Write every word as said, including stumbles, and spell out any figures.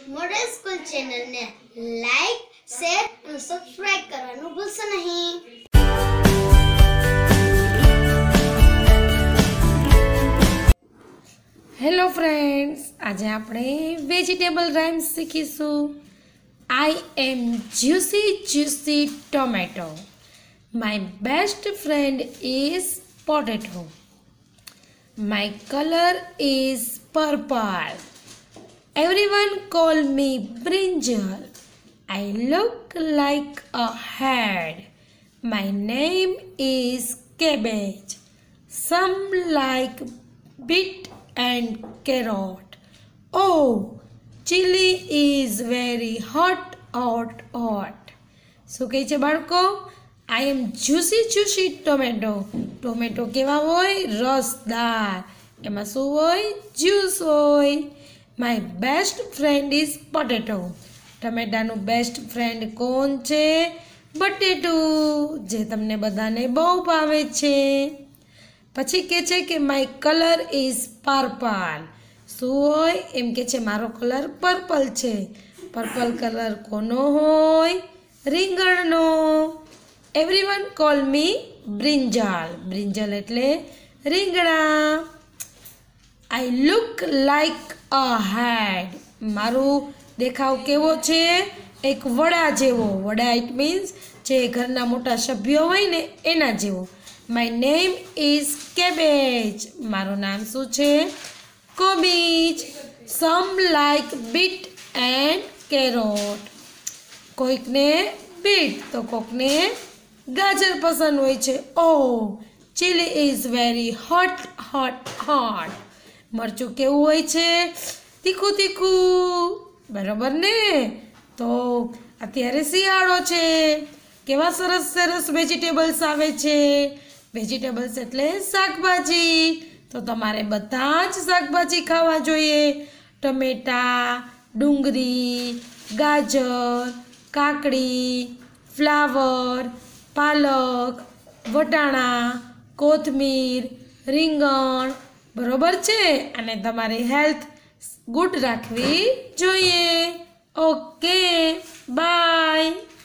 Model school channel ने like share और subscribe करવાનું ભૂલશો નહીં। हेलो फ्रेंड्स, आज આપણે વેજીટેબલ રાઇમ્સ શીખીશું। I am juicy juicy tomato. My best friend is potato. My color is purple. Everyone call me brinjal. I look like a head. My name is cabbage. Some like beet and carrot. Oh, chili is very hot, hot, hot. શું કહે છે બાળકો? I am juicy juicy tomato. Tomato કેવા હોય? રસદાર. એમાં શું હોય? Juice હોય. My best friend is potato. ટમેટાનું બેસ્ટ ફ્રેન્ડ કોણ છે? બટેટું, જે તમને બધાને બહુ ભાવે છે। પછી કે છે કે માય કલર ઇઝ પર્પલ। શું હોય? એમ કે છે મારો કલર પર્પલ છે। પર્પલ કલર કોનો હોય? રીંગણનો। Everyone call me brinjal. Brinjal એટલે રીંગણા। I look like a head. મારું દેખાવ કેવો છે? એક વડા જેવો। વડા ઇટ મીન્સ જે ઘરના મોટા સભ્યો હોય ને એના જેવો। My name is cabbage. મારું નામ શું છે? કોબીજ। Some like beet and carrot. કોઈકને બીટ તો કોઈકને ગાજર પસંદ હોય છે। Oh chilli is very hot hot hot. મરચું કેવું હોય છે? તીખું તીખું। બરાબર ને? તો અત્યારે શિયાળો છે, કેવા સરસ સરસ વેજીટેબલ્સ આવે છે। વેજીટેબલ્સ એટલે શાકભાજી। તો તમારે બધા જ શાકભાજી ખાવા જોઈએ। ટમેટા, ડુંગળી, ગાજર, કાકડી, ફ્લાવર, પાલક, વટાણા, કોથમીર, રીંગણ। બરોબર છે? અને તમારી હેલ્થ ગુડ રાખવી જોઈએ। Okay, by.